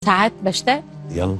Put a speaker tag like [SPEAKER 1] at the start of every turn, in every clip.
[SPEAKER 1] ساعات بشتاق.
[SPEAKER 2] يلا.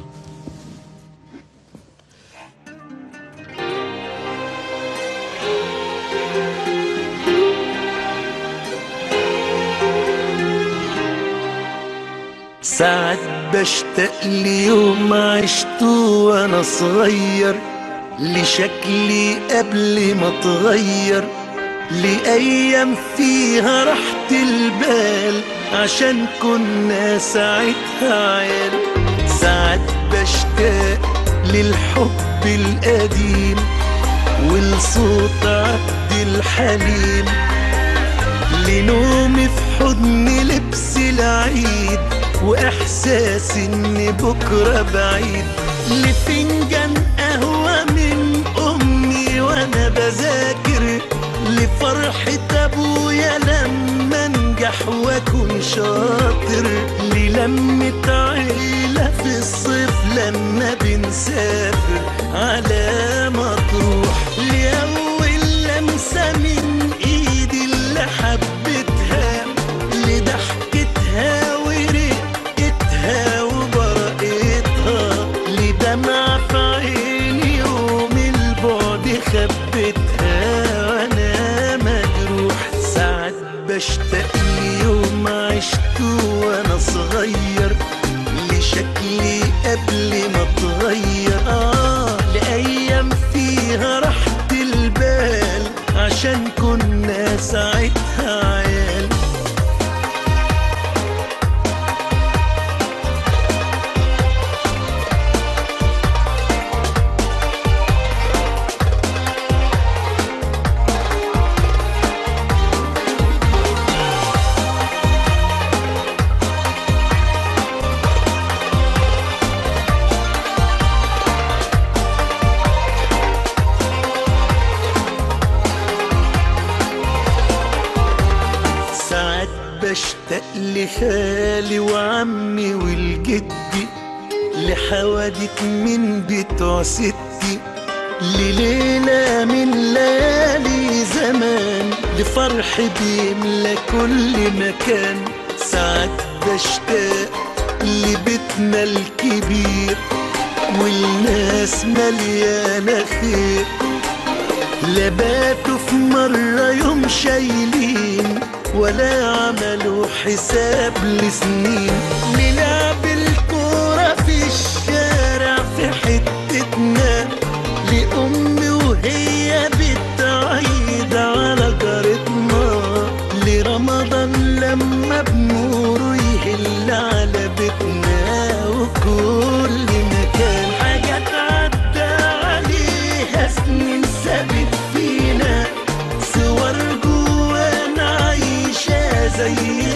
[SPEAKER 3] ساعات بشتاق ليوم عشته وانا صغير، لشكلي قبل ما اتغير، لأيام فيها راحة البال عشان كنا ساعتها عيال. ساعات بشتاق للحب القديم ولصوت عبد الحليم، لنومي في حضن لبس العيد واحساس ان بكره بعيد، لفنجان قهوه من امي وانا بذاكر، لفرحه ابويا لما انجح واكون شاطر، للمه عيله في الصيف لما بنسافر على مطروح، لاول لمسه من ايدي اللي حبيتها، لضحكتها ورقتها وبرقتها، لدمع في عيني يوم البعد خبتها وانا مجروح. ساعات بشتاق ليوم عشته وانا صغير، لشكلي قبل ما اتغير، لأيام فيها راحة البال عشان كنا ساعتها عيال. بشتاق لخالي وعمي والجدي، لحوادث من بتوع ستي، لليلة من ليالي زمان، لفرح بيملى كل مكان. ساعات بشتاق لبيتنا الكبير والناس مليانة خير، لباتوا في مرة يوم شايلين ولا عملوا حساب لسنين، نلعب الكورة في الشارع في حتتنا، لأمي وهي بتعيد على جارتنا، لرمضان لما بنوره يهل على بيتنا، وكل مكان حاجات عدى عليها سنين سابت فينا، صور جوانا عايشة زي